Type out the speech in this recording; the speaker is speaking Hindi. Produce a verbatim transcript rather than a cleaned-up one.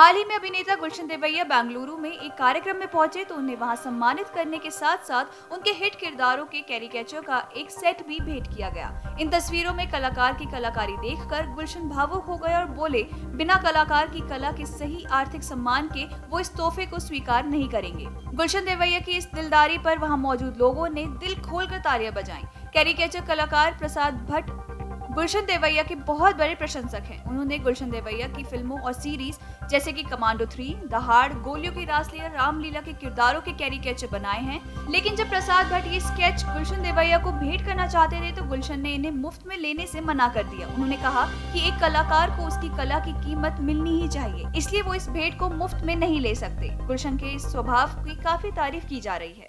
हाल ही में अभिनेता गुलशन देवैया बेंगलुरु में एक कार्यक्रम में पहुंचे तो उन्हें वहां सम्मानित करने के साथ साथ उनके हिट किरदारों के कैरिकेचर का एक सेट भी भेंट किया गया। इन तस्वीरों में कलाकार की कलाकारी देखकर गुलशन भावुक हो गए और बोले, बिना कलाकार की कला के सही आर्थिक सम्मान के वो इस तोहफे को स्वीकार नहीं करेंगे। गुलशन देवैया की इस दिलदारी पर वहाँ मौजूद लोगों ने दिल खोलकर तालियां बजाईं। कैरिकेचर कलाकार प्रसाद भट्ट गुलशन देवैया के बहुत बड़े प्रशंसक हैं। उन्होंने गुलशन देवैया की फिल्मों और सीरीज जैसे कि कमांडो थ्री, दहाड़, गोलियों की रासलीला, रामलीला के किरदारों के कैरिकेचर बनाए हैं। लेकिन जब प्रसाद भट्ट ये स्केच गुलशन देवैया को भेंट करना चाहते थे तो गुलशन ने इन्हें मुफ्त में लेने से मना कर दिया। उन्होंने कहा कि एक कलाकार को उसकी कला की कीमत मिलनी ही चाहिए, इसलिए वो इस भेंट को मुफ्त में नहीं ले सकते। गुलशन के इस स्वभाव की काफी तारीफ की जा रही है।